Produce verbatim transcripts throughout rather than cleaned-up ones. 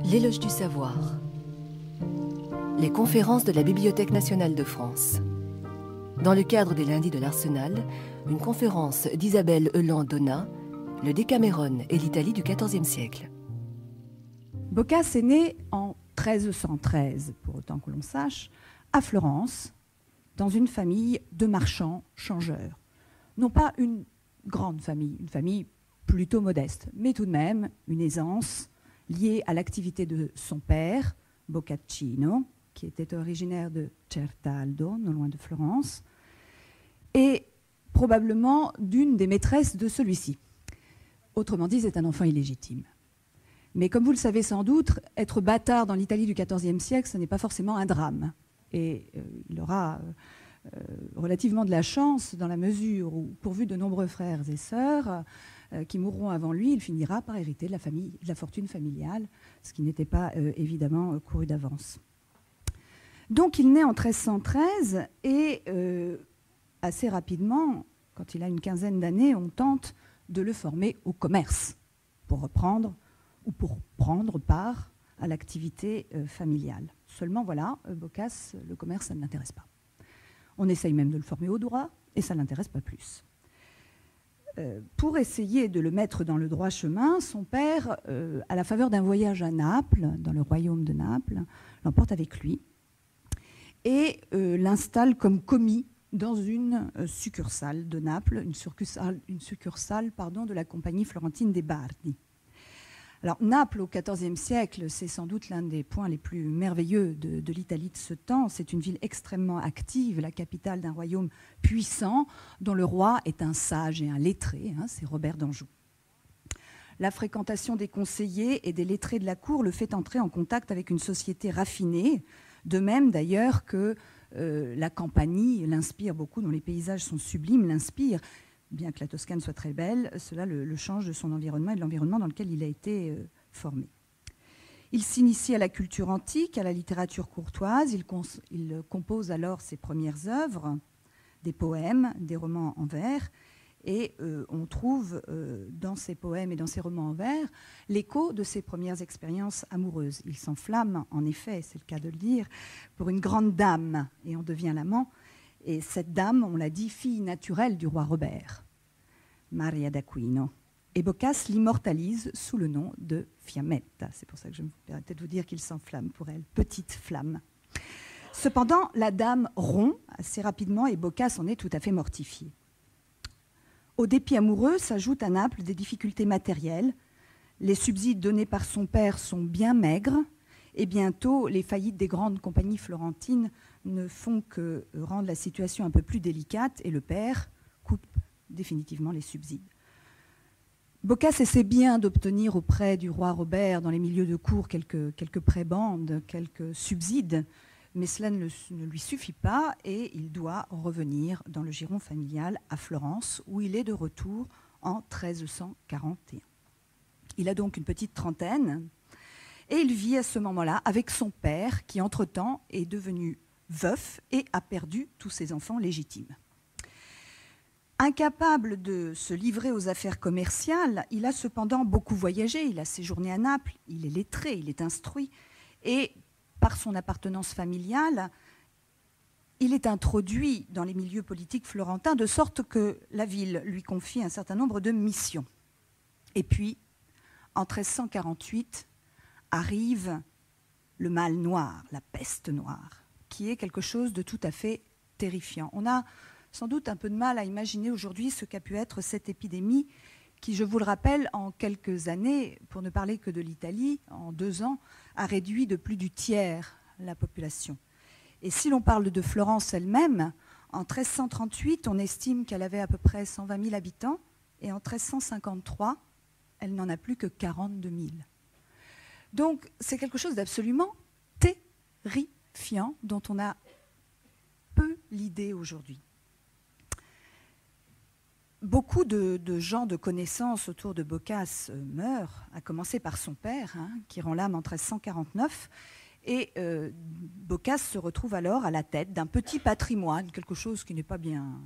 L'éloge du savoir. Les conférences de la Bibliothèque nationale de France. Dans le cadre des lundis de l'Arsenal, une conférence d'Isabelle Euland-Donat, le Décaméron et l'Italie du quatorzième siècle. Boccace est né en treize cent treize, pour autant que l'on sache, à Florence, dans une famille de marchands changeurs. Non pas une grande famille, une famille plutôt modeste, mais tout de même une aisance liée à l'activité de son père, Boccaccino, qui était originaire de Certaldo, non loin de Florence, et probablement d'une des maîtresses de celui-ci. Autrement dit, c'est un enfant illégitime. Mais comme vous le savez sans doute, être bâtard dans l'Italie du quatorzième siècle, ce n'est pas forcément un drame. Et euh, il aura euh, relativement de la chance dans la mesure où, pourvu de nombreux frères et sœurs euh, qui mourront avant lui, il finira par hériter de la, famille, de la fortune familiale, ce qui n'était pas euh, évidemment euh, couru d'avance. Donc il naît en treize cent treize et euh, assez rapidement, quand il a une quinzaine d'années, on tente de le former au commerce pour reprendre ou pour prendre part à l'activité euh, familiale. Seulement, voilà, euh, Boccace, le commerce, ça ne l'intéresse pas. On essaye même de le former au droit, et ça ne l'intéresse pas plus. Euh, pour essayer de le mettre dans le droit chemin, son père, euh, à la faveur d'un voyage à Naples, dans le royaume de Naples, l'emporte avec lui et euh, l'installe comme commis dans une euh, succursale de Naples, une succursale, une succursale pardon, de la compagnie florentine des Bardi. Alors, Naples, au quatorzième siècle, c'est sans doute l'un des points les plus merveilleux de, de l'Italie de ce temps. C'est une ville extrêmement active, la capitale d'un royaume puissant, dont le roi est un sage et un lettré, hein, c'est Robert d'Anjou. La fréquentation des conseillers et des lettrés de la cour le fait entrer en contact avec une société raffinée, de même d'ailleurs que euh, la Campanie l'inspire beaucoup, dont les paysages sont sublimes, l'inspire. Bien que la Toscane soit très belle, cela le, le change de son environnement et de l'environnement dans lequel il a été euh, formé. Il s'initie à la culture antique, à la littérature courtoise. Il, cons, il compose alors ses premières œuvres, des poèmes, des romans en vers. Et euh, on trouve euh, dans ces poèmes et dans ces romans en vers l'écho de ses premières expériences amoureuses. Il s'enflamme, en effet, c'est le cas de le dire, pour une grande dame et en devient l'amant. Et cette dame, on l'a dit, fille naturelle du roi Robert, Maria d'Aquino. Et Boccace l'immortalise sous le nom de Fiammetta. C'est pour ça que je me permettais de vous dire qu'il s'enflamme pour elle, petite flamme. Cependant, la dame rompt assez rapidement et Boccace en est tout à fait mortifié. Au dépit amoureux s'ajoutent à Naples des difficultés matérielles. Les subsides donnés par son père sont bien maigres et bientôt les faillites des grandes compagnies florentines ne font que rendre la situation un peu plus délicate et le père coupe définitivement les subsides. Boccace essaie bien d'obtenir auprès du roi Robert, dans les milieux de cour, quelques, quelques prébendes, quelques subsides, mais cela ne, ne lui suffit pas et il doit revenir dans le giron familial à Florence, où il est de retour en treize cent quarante et un. Il a donc une petite trentaine et il vit à ce moment-là avec son père, qui entre-temps est devenu veuf et a perdu tous ses enfants légitimes. Incapable de se livrer aux affaires commerciales, il a cependant beaucoup voyagé, il a séjourné à Naples, il est lettré, il est instruit, et par son appartenance familiale, il est introduit dans les milieux politiques florentins, de sorte que la ville lui confie un certain nombre de missions. Et puis, en treize cent quarante-huit, arrive le mal noir, la peste noire, qui est quelque chose de tout à fait terrifiant. On a sans doute un peu de mal à imaginer aujourd'hui ce qu'a pu être cette épidémie qui, je vous le rappelle, en quelques années, pour ne parler que de l'Italie, en deux ans, a réduit de plus du tiers la population. Et si l'on parle de Florence elle-même, en treize cent trente-huit, on estime qu'elle avait à peu près cent vingt mille habitants, et en treize cent cinquante-trois, elle n'en a plus que quarante-deux mille. Donc c'est quelque chose d'absolument terrifiant, dont on a peu l'idée aujourd'hui. Beaucoup de, de gens de connaissance autour de Boccace euh, meurent, à commencer par son père, hein, qui rend l'âme en treize cent quarante-neuf. Et euh, Boccace se retrouve alors à la tête d'un petit patrimoine, quelque chose qui n'est pas bien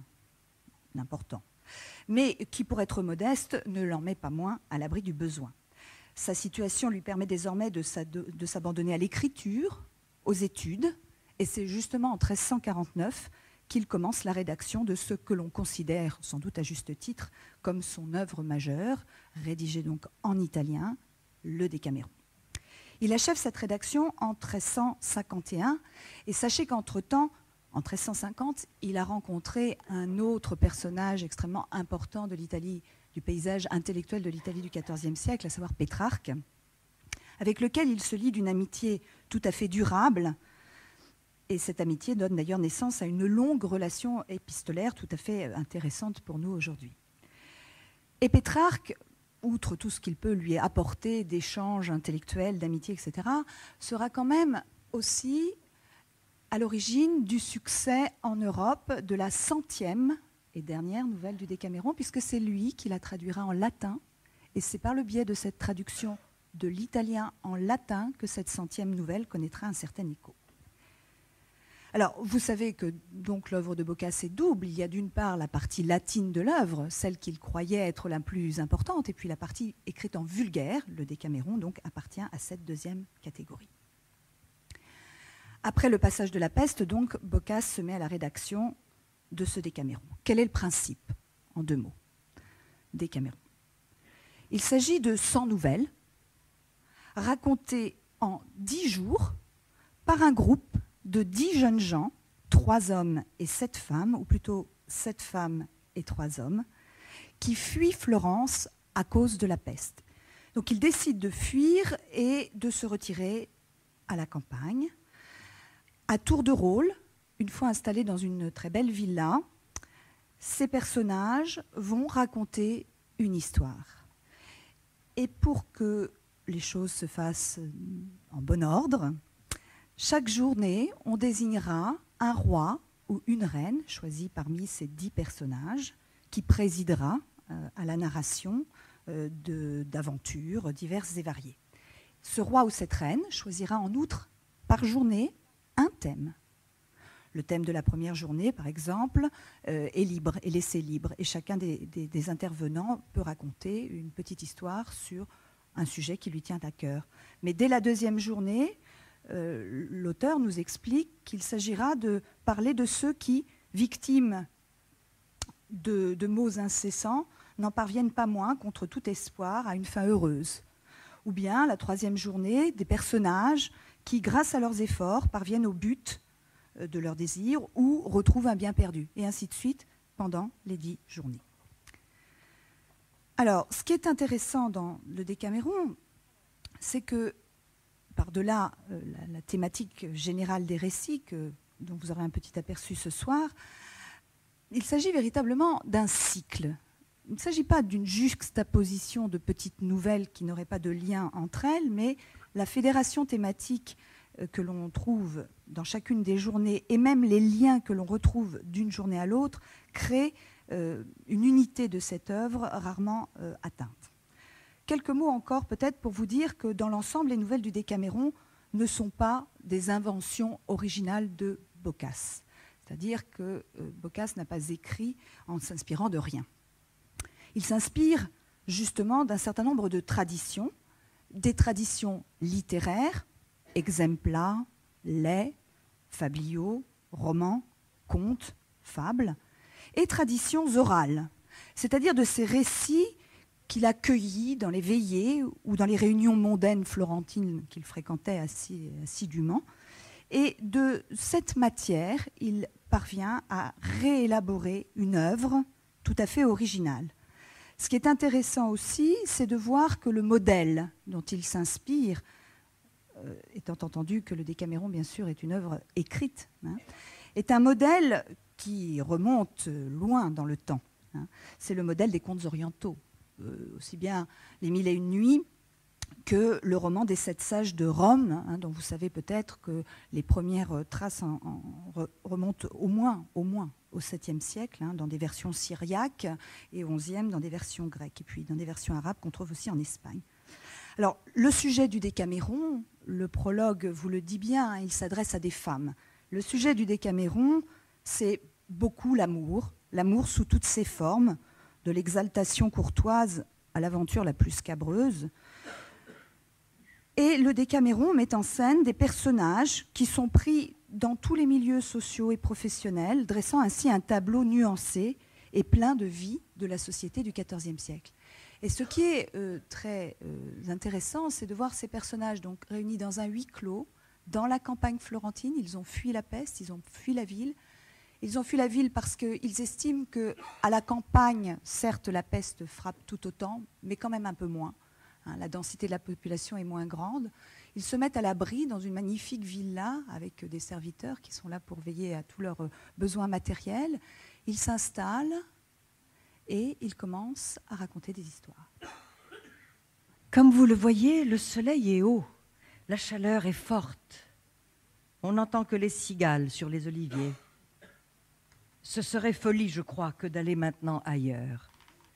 important, mais qui, pour être modeste, ne l'en met pas moins à l'abri du besoin. Sa situation lui permet désormais de, de, de s'abandonner à l'écriture, aux études, et c'est justement en treize cent quarante-neuf qu'il commence la rédaction de ce que l'on considère, sans doute à juste titre, comme son œuvre majeure, rédigée donc en italien, le Décaméron. Il achève cette rédaction en treize cent cinquante et un, et sachez qu'entre-temps, en treize cent cinquante, il a rencontré un autre personnage extrêmement important de l'Italie, du paysage intellectuel de l'Italie du quatorzième siècle, à savoir Pétrarque, avec lequel il se lie d'une amitié tout à fait durable. Et cette amitié donne d'ailleurs naissance à une longue relation épistolaire tout à fait intéressante pour nous aujourd'hui. Et Pétrarque, outre tout ce qu'il peut lui apporter d'échanges intellectuels, d'amitié, et cetera, sera quand même aussi à l'origine du succès en Europe de la centième et dernière nouvelle du Décaméron, puisque c'est lui qui la traduira en latin, et c'est par le biais de cette traduction de l'italien en latin que cette centième nouvelle connaîtra un certain écho. Alors, vous savez que donc l'œuvre de Boccace est double. Il y a d'une part la partie latine de l'œuvre, celle qu'il croyait être la plus importante, et puis la partie écrite en vulgaire. Le Décaméron donc appartient à cette deuxième catégorie. Après le passage de la peste, donc, Boccace se met à la rédaction de ce Décaméron. Quel est le principe, en deux mots, Décaméron? Il s'agit de cent nouvelles racontées en dix jours par un groupe de dix jeunes gens, trois hommes et sept femmes, ou plutôt sept femmes et trois hommes, qui fuient Florence à cause de la peste. Donc ils décident de fuir et de se retirer à la campagne. À tour de rôle, une fois installés dans une très belle villa, ces personnages vont raconter une histoire. Et pour que les choses se fassent en bon ordre, chaque journée, on désignera un roi ou une reine, choisi parmi ces dix personnages, qui présidera euh, à la narration euh, de, d'aventures diverses et variées. Ce roi ou cette reine choisira en outre par journée un thème. Le thème de la première journée, par exemple, euh, est libre, est laissé libre, et chacun des, des, des intervenants peut raconter une petite histoire sur un sujet qui lui tient à cœur. Mais dès la deuxième journée, Euh, l'auteur nous explique qu'il s'agira de parler de ceux qui, victimes de, de maux incessants, n'en parviennent pas moins, contre tout espoir, à une fin heureuse. Ou bien, la troisième journée, des personnages qui, grâce à leurs efforts, parviennent au but de leurs désirs ou retrouvent un bien perdu, et ainsi de suite, pendant les dix journées. Alors, ce qui est intéressant dans le Décaméron, c'est que par-delà euh, la, la thématique générale des récits, que, dont vous aurez un petit aperçu ce soir, il s'agit véritablement d'un cycle. Il ne s'agit pas d'une juxtaposition de petites nouvelles qui n'auraient pas de lien entre elles, mais la fédération thématique euh, que l'on trouve dans chacune des journées, et même les liens que l'on retrouve d'une journée à l'autre, créent euh, une unité de cette œuvre rarement euh, atteinte. Quelques mots encore peut-être pour vous dire que dans l'ensemble, les nouvelles du Décaméron ne sont pas des inventions originales de Boccace. C'est-à-dire que euh, Boccace n'a pas écrit en s'inspirant de rien. Il s'inspire justement d'un certain nombre de traditions, des traditions littéraires, exempla, laits, fabliaux, romans, contes, fables, et traditions orales, c'est-à-dire de ces récits qu'il a cueilli dans les veillées ou dans les réunions mondaines florentines qu'il fréquentait assi, assidûment. Et de cette matière, il parvient à réélaborer une œuvre tout à fait originale. Ce qui est intéressant aussi, c'est de voir que le modèle dont il s'inspire, euh, étant entendu que le Décaméron, bien sûr, est une œuvre écrite, hein, est un modèle qui remonte loin dans le temps. Hein. C'est le modèle des contes orientaux. Euh, aussi bien les Mille et une nuits que le roman des Sept sages de Rome, hein, dont vous savez peut-être que les premières traces en, en remontent au moins, au moins au septième siècle, hein, dans des versions syriaques, et au onzième dans des versions grecques, et puis dans des versions arabes qu'on trouve aussi en Espagne. Alors, le sujet du Décaméron, le prologue vous le dit bien, hein, il s'adresse à des femmes. Le sujet du Décaméron, c'est beaucoup l'amour, l'amour sous toutes ses formes, de l'exaltation courtoise à l'aventure la plus scabreuse, Et le Décaméron met en scène des personnages qui sont pris dans tous les milieux sociaux et professionnels, dressant ainsi un tableau nuancé et plein de vie de la société du quatorzième siècle. Et ce qui est euh, très euh, intéressant, c'est de voir ces personnages donc réunis dans un huis clos, dans la campagne florentine. Ils ont fui la peste, ils ont fui la ville. Ils ont fui la ville parce qu'ils estiment qu'à la campagne, certes, la peste frappe tout autant, mais quand même un peu moins. Hein, la densité de la population est moins grande. Ils se mettent à l'abri dans une magnifique villa avec des serviteurs qui sont là pour veiller à tous leurs besoins matériels. Ils s'installent et ils commencent à raconter des histoires. Comme vous le voyez, le soleil est haut, la chaleur est forte. On n'entend que les cigales sur les oliviers. Ce serait folie, je crois, que d'aller maintenant ailleurs.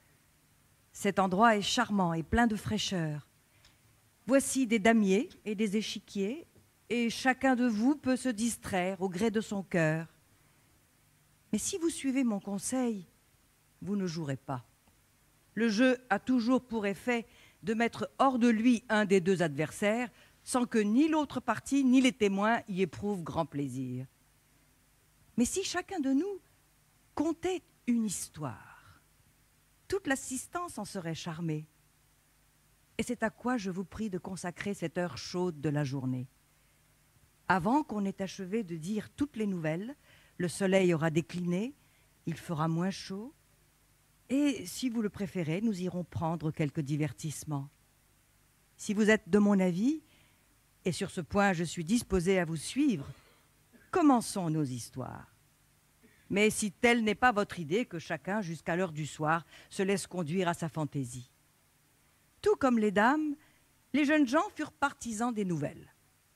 Cet endroit est charmant et plein de fraîcheur. Voici des damiers et des échiquiers, et chacun de vous peut se distraire au gré de son cœur. Mais si vous suivez mon conseil, vous ne jouerez pas. Le jeu a toujours pour effet de mettre hors de lui un des deux adversaires, sans que ni l'autre partie ni les témoins y éprouvent grand plaisir. Mais si chacun de nous contait une histoire, toute l'assistance en serait charmée. Et c'est à quoi je vous prie de consacrer cette heure chaude de la journée. Avant qu'on ait achevé de dire toutes les nouvelles, le soleil aura décliné, il fera moins chaud, et si vous le préférez, nous irons prendre quelques divertissements. Si vous êtes de mon avis, et sur ce point je suis disposée à vous suivre, commençons nos histoires. Mais si telle n'est pas votre idée, que chacun, jusqu'à l'heure du soir, se laisse conduire à sa fantaisie. Tout comme les dames, les jeunes gens furent partisans des nouvelles.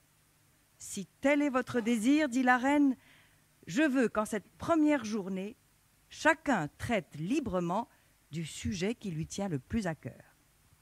Si tel est votre désir, dit la reine, je veux qu'en cette première journée, chacun traite librement du sujet qui lui tient le plus à cœur.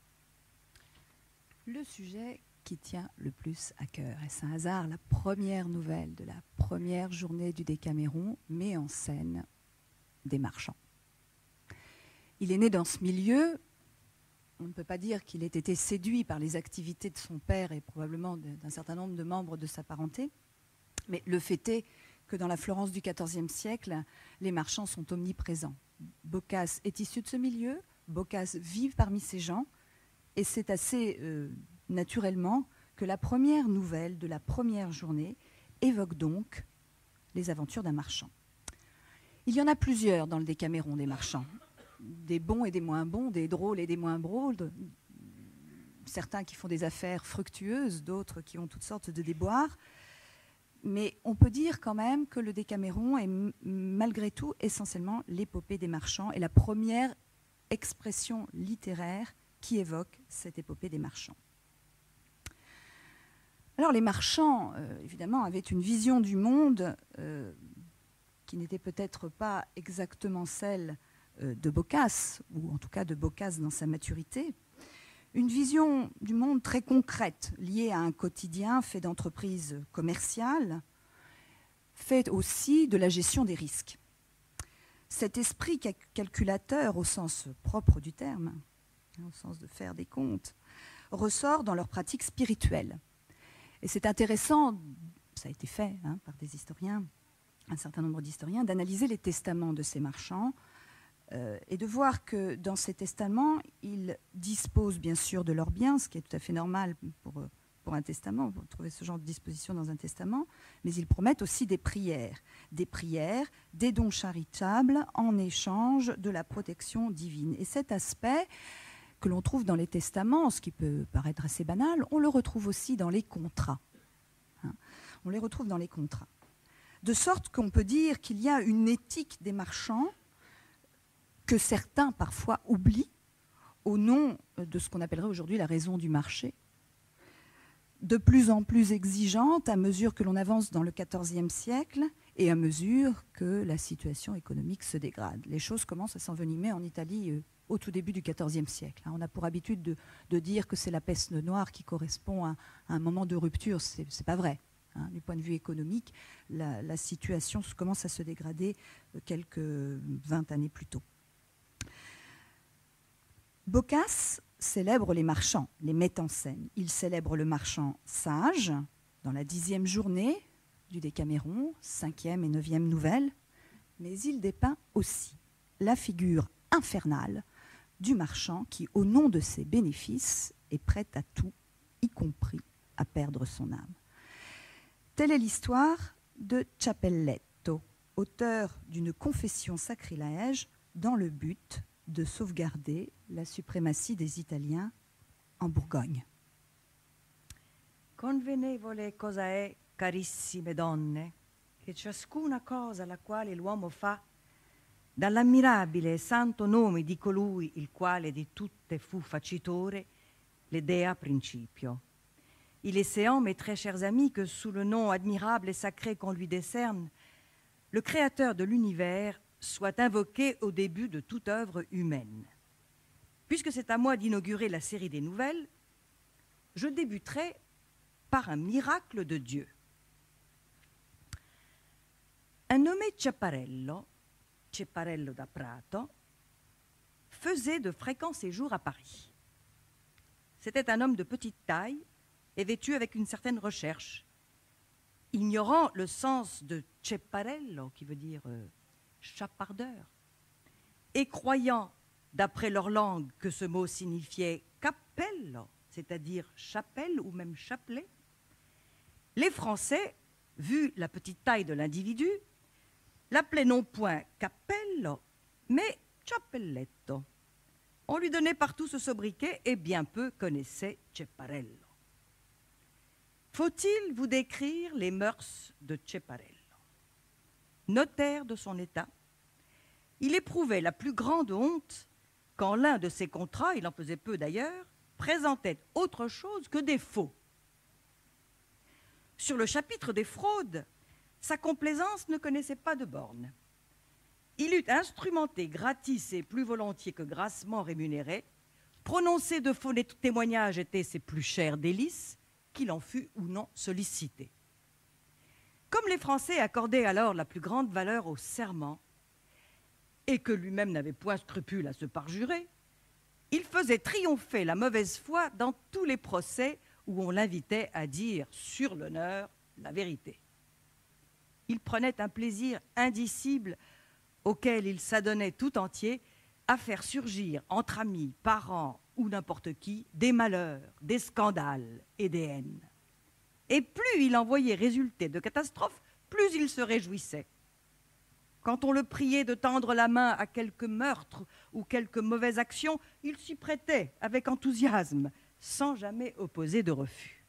Le sujet qui tient le plus à cœur. Et c'est un hasard, la première nouvelle de la première journée du Décaméron met en scène des marchands. Il est né dans ce milieu. On ne peut pas dire qu'il ait été séduit par les activités de son père et probablement d'un certain nombre de membres de sa parenté. Mais le fait est que dans la Florence du quatorzième siècle, les marchands sont omniprésents. Boccace est issu de ce milieu, Boccace vit parmi ces gens, et c'est assez euh, naturellement que la première nouvelle de la première journée évoque donc les aventures d'un marchand. Il y en a plusieurs dans le Décaméron des marchands, des bons et des moins bons, des drôles et des moins drôles, certains qui font des affaires fructueuses, d'autres qui ont toutes sortes de déboires. Mais on peut dire quand même que le Décaméron est malgré tout essentiellement l'épopée des marchands et la première expression littéraire qui évoque cette épopée des marchands. Alors les marchands, euh, évidemment, avaient une vision du monde euh, qui n'était peut-être pas exactement celle euh, de Boccace, ou en tout cas de Boccace dans sa maturité. Une vision du monde très concrète, liée à un quotidien fait d'entreprises commerciales, fait aussi de la gestion des risques. Cet esprit calculateur, au sens propre du terme, au sens de faire des comptes, ressort dans leurs pratiques spirituelles. Et c'est intéressant, ça a été fait hein, par des historiens, un certain nombre d'historiens, d'analyser les testaments de ces marchands, Euh, et de voir que dans ces testaments, ils disposent bien sûr de leurs biens, ce qui est tout à fait normal pour, pour un testament, pour trouver ce genre de disposition dans un testament, mais ils promettent aussi des prières, des prières, des dons charitables en échange de la protection divine. Et cet aspect que l'on trouve dans les testaments, ce qui peut paraître assez banal, on le retrouve aussi dans les contrats. Hein, on les retrouve dans les contrats. De sorte qu'on peut dire qu'il y a une éthique des marchands que certains parfois oublient au nom de ce qu'on appellerait aujourd'hui la raison du marché, de plus en plus exigeante à mesure que l'on avance dans le quatorzième siècle et à mesure que la situation économique se dégrade. Les choses commencent à s'envenimer en Italie euh, au tout début du quatorzième siècle. On a pour habitude de, de dire que c'est la peste noire qui correspond à, à un moment de rupture. Ce n'est pas vrai. Hein. Du point de vue économique, la, la situation commence à se dégrader quelques vingt années plus tôt. Boccace célèbre les marchands, les met en scène. Il célèbre le marchand sage dans la dixième journée du Décaméron, cinquième et neuvième nouvelle, mais il dépeint aussi la figure infernale du marchand qui, au nom de ses bénéfices, est prêt à tout, y compris à perdre son âme. Telle est l'histoire de Ciappelletto, auteur d'une confession sacrilège dans le but de sauvegarder la suprématie des Italiens en Bourgogne. Convenevole cosa è, carissime donne, che ciascuna cosa la quale l'uomo fa, dall'ammirabile e santo nome di colui il quale di tutte fu facitore, le dea principio. Il est séant, mes très chers amis, que sous le nom admirable et sacré qu'on lui décerne, le créateur de l'univers soit invoqué au début de toute œuvre humaine. Puisque c'est à moi d'inaugurer la série des nouvelles, je débuterai par un miracle de Dieu. Un nommé Ciapparello, Ceparello da Prato, faisait de fréquents séjours à Paris. C'était un homme de petite taille et vêtu avec une certaine recherche. Ignorant le sens de Ceparello, qui veut dire euh, chapardeur, et croyant, d'après leur langue, que ce mot signifiait cappello, c'est-à-dire chapelle ou même chapelet, les Français, vu la petite taille de l'individu, l'appelaient non point cappello, mais ciappelletto. On lui donnait partout ce sobriquet et bien peu connaissaient Ceparello. Faut-il vous décrire les mœurs de Ceparello? Notaire de son état, il éprouvait la plus grande honte quand l'un de ses contrats, il en faisait peu d'ailleurs, présentait autre chose que des faux. Sur le chapitre des fraudes, sa complaisance ne connaissait pas de bornes. Il eût instrumenté gratis et plus volontiers que grassement rémunéré, prononcer de faux témoignages étaient ses plus chères délices, qu'il en fût ou non sollicité. Comme les Français accordaient alors la plus grande valeur au serment, et que lui-même n'avait point scrupule à se parjurer, il faisait triompher la mauvaise foi dans tous les procès où on l'invitait à dire sur l'honneur la vérité. Il prenait un plaisir indicible auquel il s'adonnait tout entier à faire surgir entre amis, parents ou n'importe qui des malheurs, des scandales et des haines. Et plus il en voyait résulter de catastrophes, plus il se réjouissait. Quand on le priait de tendre la main à quelque meurtre ou quelque mauvaise action, il s'y prêtait avec enthousiasme, sans jamais opposer de refus.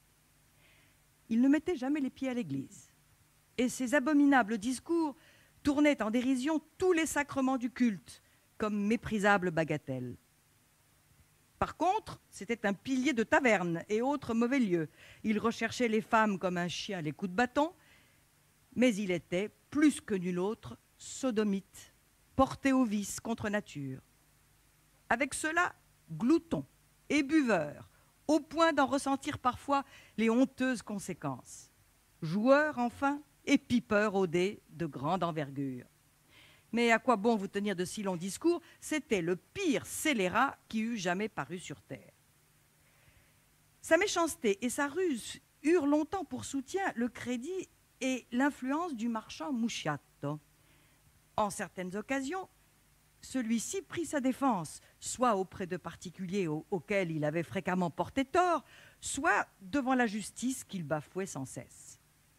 Il ne mettait jamais les pieds à l'église, et ses abominables discours tournaient en dérision tous les sacrements du culte, comme méprisables bagatelles. Par contre, c'était un pilier de taverne et autres mauvais lieux. Il recherchait les femmes comme un chien les coups de bâton, mais il était, plus que nul autre, sodomite, porté au vice contre nature. Avec cela, glouton et buveur, au point d'en ressentir parfois les honteuses conséquences. Joueur, enfin, et pipeur au dé de grande envergure. Mais à quoi bon vous tenir de si longs discours? C'était le pire scélérat qui eût jamais paru sur terre. Sa méchanceté et sa ruse eurent longtemps pour soutien le crédit et l'influence du marchand Musciatto. En certaines occasions, celui-ci prit sa défense, soit auprès de particuliers au- auxquels il avait fréquemment porté tort, soit devant la justice qu'il bafouait sans cesse.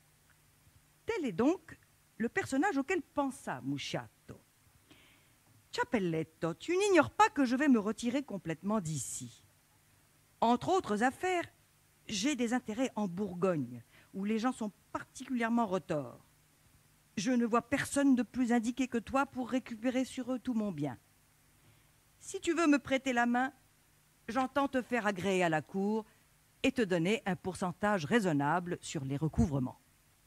Tel est donc le personnage auquel pensa Musciatto. Ciappelletto, tu n'ignores pas que je vais me retirer complètement d'ici. Entre autres affaires, j'ai des intérêts en Bourgogne, où les gens sont particulièrement retors. Je ne vois personne de plus indiqué que toi pour récupérer sur eux tout mon bien. Si tu veux me prêter la main, j'entends te faire agréer à la cour et te donner un pourcentage raisonnable sur les recouvrements.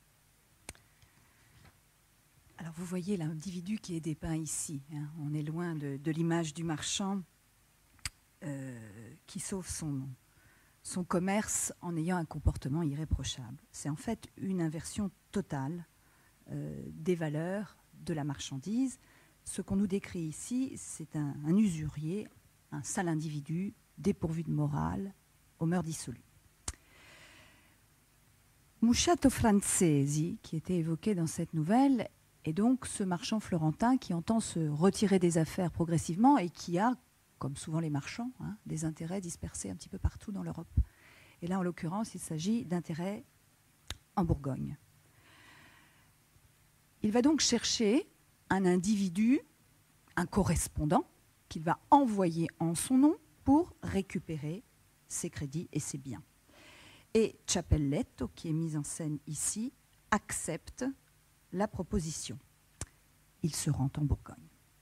Alors vous voyez l'individu qui est dépeint ici. Hein. On est loin de, de l'image du marchand euh, qui sauve son, son commerce en ayant un comportement irréprochable. C'est en fait une inversion totale euh, des valeurs de la marchandise. Ce qu'on nous décrit ici, c'est un, un usurier un sale individu, dépourvu de morale, aux mœurs dissolues. Musciato Francesi, qui était évoqué dans cette nouvelle, est donc ce marchand florentin qui entend se retirer des affaires progressivement et qui a, comme souvent les marchands, hein, des intérêts dispersés un petit peu partout dans l'Europe. Et là, en l'occurrence, il s'agit d'intérêts en Bourgogne. Il va donc chercher un individu, un correspondant, qu'il va envoyer en son nom pour récupérer ses crédits et ses biens. Et Ciappelletto, qui est mis en scène ici, accepte la proposition. Il se rend en Bourgogne.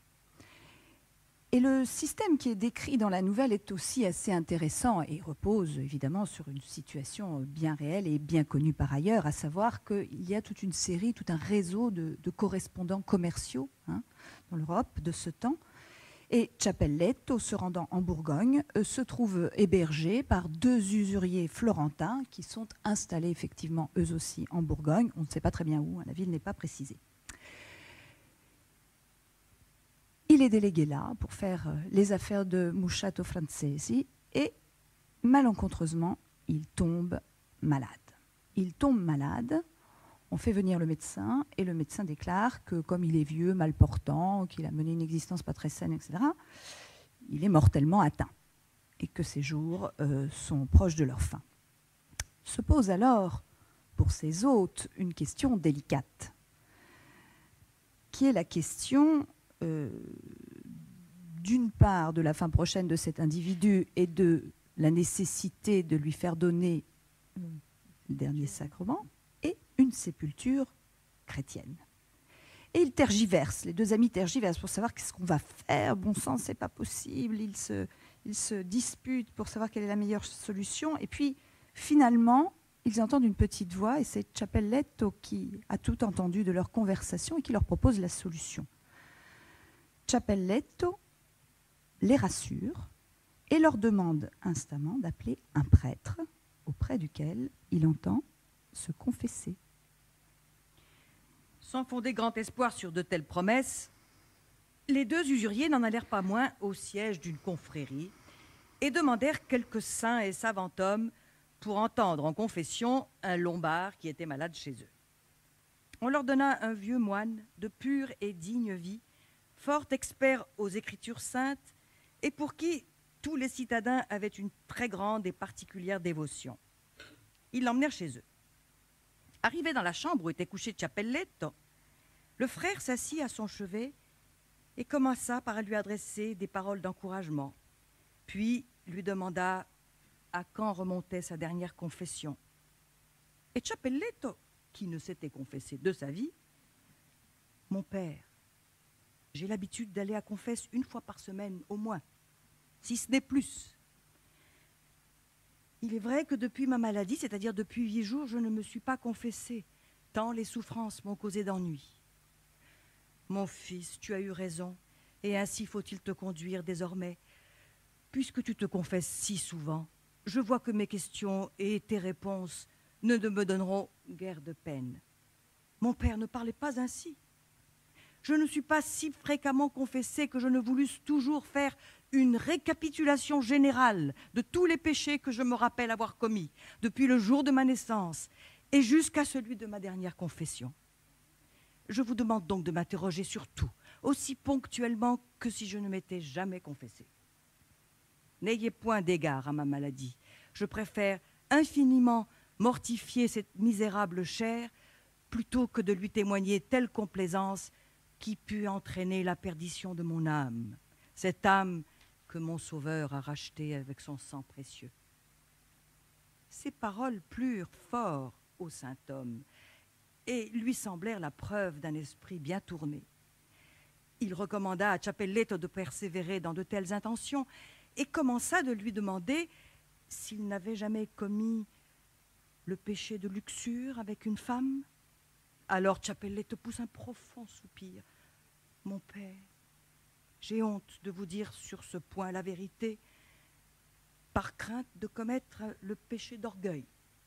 Et le système qui est décrit dans la nouvelle est aussi assez intéressant et repose évidemment sur une situation bien réelle et bien connue par ailleurs, à savoir qu'il y a toute une série, tout un réseau de, de correspondants commerciaux hein, dans l'Europe de ce temps. Et Ciappelletto, se rendant en Bourgogne, euh, se trouve hébergé par deux usuriers florentins qui sont installés effectivement eux aussi en Bourgogne. On ne sait pas très bien où, hein, la ville n'est pas précisée. Il est délégué là pour faire euh, les affaires de Musciato Francesi et malencontreusement, il tombe malade. Il tombe malade. On fait venir le médecin et le médecin déclare que comme il est vieux, mal portant, qu'il a mené une existence pas très saine, et cetera, il est mortellement atteint et que ses jours euh, sont proches de leur fin. Se pose alors pour ses hôtes une question délicate, qui est la question euh, d'une part de la fin prochaine de cet individu et de la nécessité de lui faire donner euh, le dernier sacrement, une sépulture chrétienne. Et ils tergiversent, les deux amis tergiversent pour savoir qu'est-ce qu'on va faire. Bon sang, c'est pas possible. Ils se, ils se disputent pour savoir quelle est la meilleure solution. Et puis, finalement, ils entendent une petite voix et c'est Ciappelletto qui a tout entendu de leur conversation et qui leur propose la solution. Ciappelletto les rassure et leur demande instamment d'appeler un prêtre auprès duquel il entend se confesser. Sans fonder grand espoir sur de telles promesses, les deux usuriers n'en allèrent pas moins au siège d'une confrérie et demandèrent quelques saints et savants hommes pour entendre en confession un lombard qui était malade chez eux. On leur donna un vieux moine de pure et digne vie, fort expert aux Écritures saintes et pour qui tous les citadins avaient une très grande et particulière dévotion. Ils l'emmenèrent chez eux. Arrivé dans la chambre où était couché Ciappelletto, le frère s'assit à son chevet et commença par lui adresser des paroles d'encouragement, puis lui demanda à quand remontait sa dernière confession. Et Ciappelletto, qui ne s'était confessé de sa vie, « Mon père, j'ai l'habitude d'aller à confesse une fois par semaine au moins, si ce n'est plus. Il est vrai que depuis ma maladie, c'est-à-dire depuis huit jours, je ne me suis pas confessée, tant les souffrances m'ont causé d'ennui. Mon fils, tu as eu raison, et ainsi faut-il te conduire désormais. Puisque tu te confesses si souvent, je vois que mes questions et tes réponses ne me donneront guère de peine. Mon père, ne parlez pas ainsi. Je ne suis pas si fréquemment confessée que je ne voulusse toujours faire une récapitulation générale de tous les péchés que je me rappelle avoir commis depuis le jour de ma naissance et jusqu'à celui de ma dernière confession. Je vous demande donc de m'interroger sur tout, aussi ponctuellement que si je ne m'étais jamais confessée. N'ayez point d'égard à ma maladie. Je préfère infiniment mortifier cette misérable chair plutôt que de lui témoigner telle complaisance qui put entraîner la perdition de mon âme, cette âme que mon Sauveur a rachetée avec son sang précieux. » Ces paroles plurent fort au saint homme et lui semblèrent la preuve d'un esprit bien tourné. Il recommanda à Ciappelletto de persévérer dans de telles intentions et commença de lui demander s'il n'avait jamais commis le péché de luxure avec une femme. Alors Ciappelletto pousse un profond soupir. « Mon père, j'ai honte de vous dire sur ce point la vérité, par crainte de commettre le péché d'orgueil.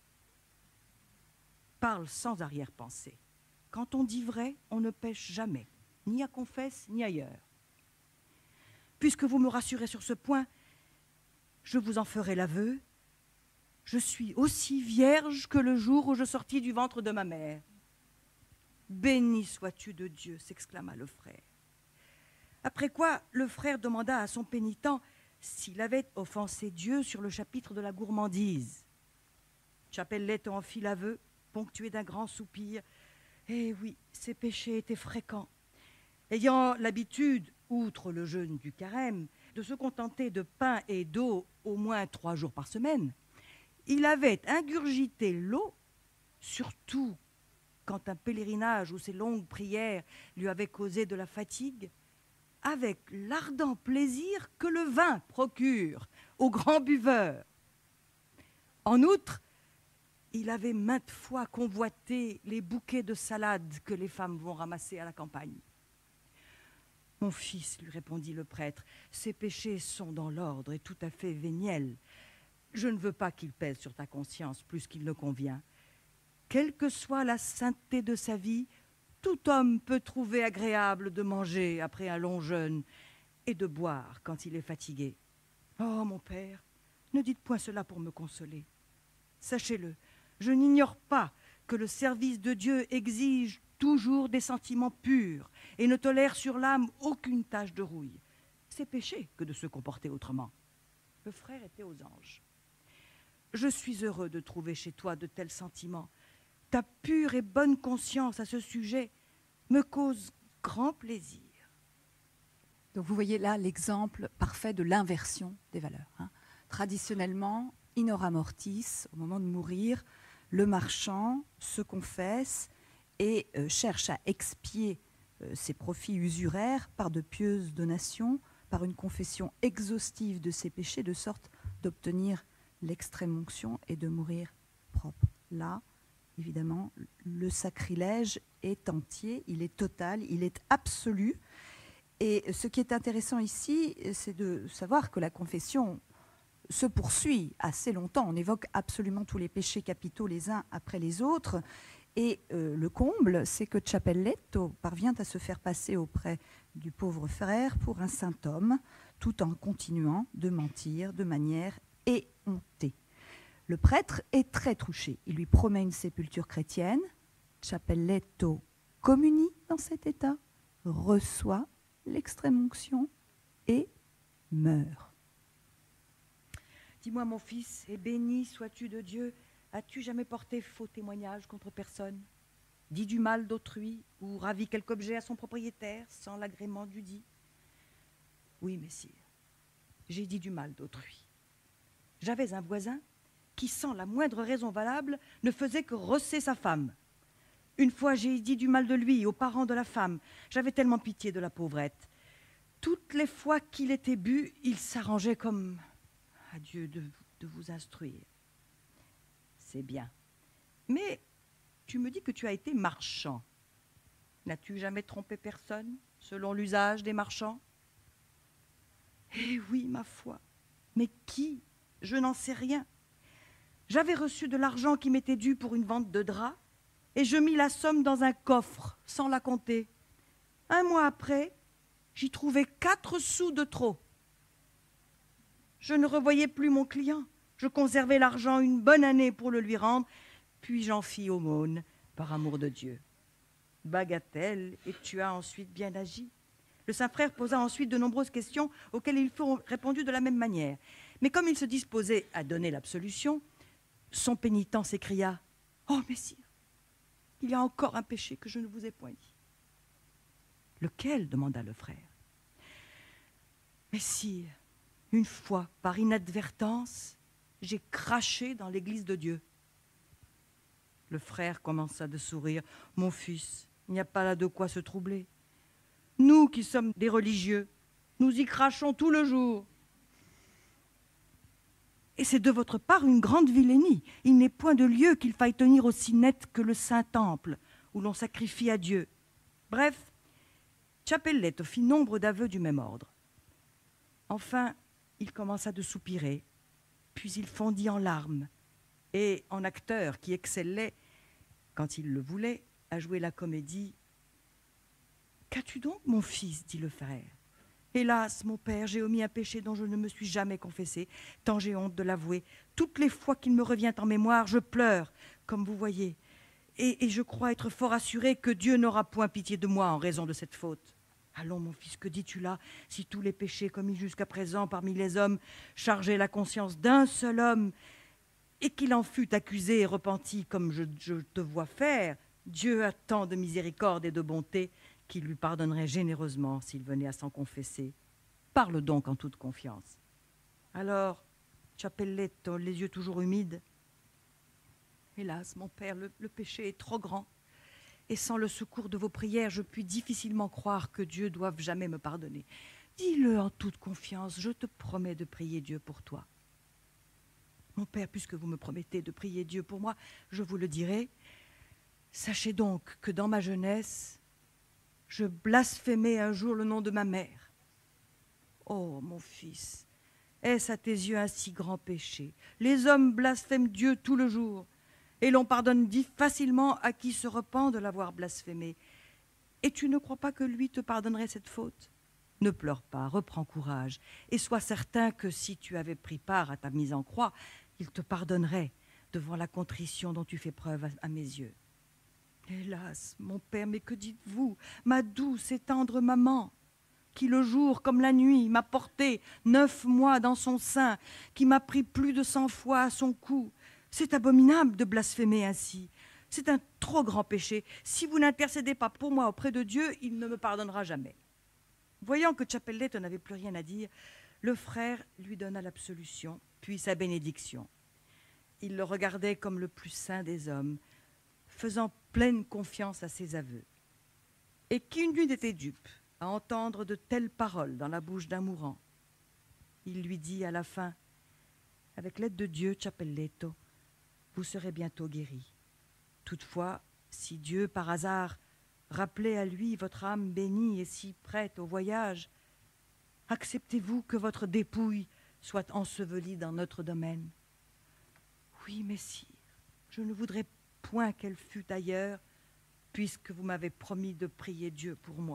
Parle sans arrière-pensée. Quand on dit vrai, on ne pêche jamais, ni à confesse, ni ailleurs. puisque vous me rassurez sur ce point, je vous en ferai l'aveu. Je suis aussi vierge que le jour où je sortis du ventre de ma mère. Béni sois-tu de Dieu, s'exclama le frère. Après quoi, le frère demanda à son pénitent s'il avait offensé Dieu sur le chapitre de la gourmandise. Chapelletto en fit l'aveu, ponctué d'un grand soupir. Eh oui, ses péchés étaient fréquents. Ayant l'habitude, outre le jeûne du carême, de se contenter de pain et d'eau au moins trois jours par semaine, il avait ingurgité l'eau, surtout quand un pèlerinage ou ses longues prières lui avaient causé de la fatigue, avec l'ardent plaisir que le vin procure aux grands buveurs. En outre, il avait maintes fois convoité les bouquets de salade que les femmes vont ramasser à la campagne. « Mon fils, lui répondit le prêtre, ces péchés sont dans l'ordre et tout à fait véniels. Je ne veux pas qu'ils pèsent sur ta conscience plus qu'il ne convient. Quelle que soit la sainteté de sa vie, tout homme peut trouver agréable de manger après un long jeûne et de boire quand il est fatigué. Oh, mon père, ne dites point cela pour me consoler. Sachez-le, je n'ignore pas que le service de Dieu exige toujours des sentiments purs et ne tolère sur l'âme aucune tache de rouille. C'est péché que de se comporter autrement. » Le frère était aux anges. « Je suis heureux de trouver chez toi de tels sentiments. Ta pure et bonne conscience à ce sujet me cause grand plaisir. » Donc vous voyez là l'exemple parfait de l'inversion des valeurs. Hein. Traditionnellement, in hora mortis, au moment de mourir, le marchand se confesse et euh, cherche à expier euh, ses profits usuraires par de pieuses donations, par une confession exhaustive de ses péchés, de sorte d'obtenir l'extrême onction et de mourir propre. Là, évidemment, le sacrilège est entier, il est total, il est absolu. Et ce qui est intéressant ici, c'est de savoir que la confession se poursuit assez longtemps. On évoque absolument tous les péchés capitaux les uns après les autres. Et euh, le comble, c'est que Chapelletto parvient à se faire passer auprès du pauvre frère pour un saint homme, tout en continuant de mentir de manière éhontée. Le prêtre est très touché. Il lui promet une sépulture chrétienne. Chapelletto communie dans cet état, reçoit l'extrême onction et meurt. « Dis-moi, mon fils, et béni sois-tu de Dieu, as-tu jamais porté faux témoignage contre personne, dit du mal d'autrui ou ravi quelque objet à son propriétaire sans l'agrément du dit ?»« Oui, messire, j'ai dit du mal d'autrui. J'avais un voisin qui, sans la moindre raison valable, ne faisait que rosser sa femme. Une fois, j'ai dit du mal de lui aux parents de la femme. J'avais tellement pitié de la pauvrette. Toutes les fois qu'il était bu, il s'arrangeait comme à Dieu de, de vous instruire. C'est bien. Mais tu me dis que tu as été marchand. N'as-tu jamais trompé personne, selon l'usage des marchands? Eh oui, ma foi. Mais qui? Je n'en sais rien. J'avais reçu de l'argent qui m'était dû pour une vente de draps, et je mis la somme dans un coffre, sans la compter. Un mois après, j'y trouvais quatre sous de trop. Je ne revoyais plus mon client. Je conservais l'argent une bonne année pour le lui rendre, puis j'en fis aumône par amour de Dieu. Bagatelle, et tu as ensuite bien agi. Le Saint-Frère posa ensuite de nombreuses questions auxquelles il fut répondu de la même manière. Mais comme il se disposait à donner l'absolution, son pénitent s'écria « Oh, messire, il y a encore un péché que je ne vous ai point dit. »« Lequel ?» demanda le frère. « Messire, une fois, par inadvertance, j'ai craché dans l'église de Dieu. » Le frère commença de sourire. « Mon fils, il n'y a pas là de quoi se troubler. Nous qui sommes des religieux, nous y crachons tout le jour. Et c'est de votre part une grande vilainie. Il n'est point de lieu qu'il faille tenir aussi net que le Saint-Temple, où l'on sacrifie à Dieu. » Bref, Chapelletto fit nombre d'aveux du même ordre. Enfin, il commença de soupirer, puis il fondit en larmes, et en acteur qui excellait, quand il le voulait, à jouer la comédie. « Qu'as-tu donc, mon fils ?» dit le frère. « Hélas, mon père, j'ai omis un péché dont je ne me suis jamais confessé, tant j'ai honte de l'avouer. Toutes les fois qu'il me revient en mémoire, je pleure, comme vous voyez. Et, et je crois être fort assuré que Dieu n'aura point pitié de moi en raison de cette faute. Allons, mon fils, que dis-tu là? Si tous les péchés commis jusqu'à présent parmi les hommes chargeaient la conscience d'un seul homme, et qu'il en fût accusé et repenti comme je, je te vois faire, Dieu a tant de miséricorde et de bonté qu'il lui pardonnerait généreusement s'il venait à s'en confesser. Parle donc en toute confiance. Alors, Ciappelletto, les yeux toujours humides. Hélas, mon père, le, le péché est trop grand, et sans le secours de vos prières, je puis difficilement croire que Dieu doive jamais me pardonner. Dis-le en toute confiance, je te promets de prier Dieu pour toi. Mon père, puisque vous me promettez de prier Dieu pour moi, je vous le dirai. Sachez donc que dans ma jeunesse, je blasphémais un jour le nom de ma mère. Oh, mon fils, est-ce à tes yeux un si grand péché? Les hommes blasphèment Dieu tout le jour, et l'on pardonne dit facilement à qui se repent de l'avoir blasphémé. Et tu ne crois pas que lui te pardonnerait cette faute? Ne pleure pas, reprends courage, et sois certain que si tu avais pris part à ta mise en croix, il te pardonnerait devant la contrition dont tu fais preuve à, à mes yeux. Hélas, mon père, mais que dites-vous, ma douce et tendre maman, qui le jour comme la nuit m'a porté neuf mois dans son sein, qui m'a pris plus de cent fois à son cou. C'est abominable de blasphémer ainsi. C'est un trop grand péché. Si vous n'intercédez pas pour moi auprès de Dieu, il ne me pardonnera jamais. Voyant que Ciappelletto n'avait plus rien à dire, le frère lui donna l'absolution, puis sa bénédiction. Il le regardait comme le plus saint des hommes, faisant pleine confiance à ses aveux. Et qui n'eût été dupe à entendre de telles paroles dans la bouche d'un mourant? Il lui dit à la fin, « Avec l'aide de Dieu, Ciappelletto, vous serez bientôt guéri. Toutefois, si Dieu, par hasard, rappelait à lui votre âme bénie et si prête au voyage, acceptez-vous que votre dépouille soit ensevelie dans notre domaine? » « Oui, messire, je ne voudrais point qu'elle fût ailleurs, puisque vous m'avez promis de prier Dieu pour moi. »